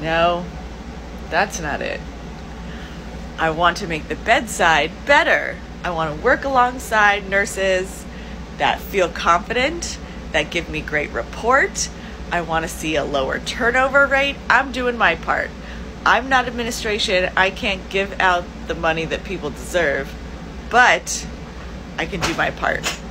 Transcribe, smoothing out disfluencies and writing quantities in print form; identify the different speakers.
Speaker 1: No, that's not it. I want to make the bedside better. I want to work alongside nurses that feel confident, that give me great report. I want to see a lower turnover rate. I'm doing my part. I'm not administration. I can't give out the money that people deserve, but I can do my part.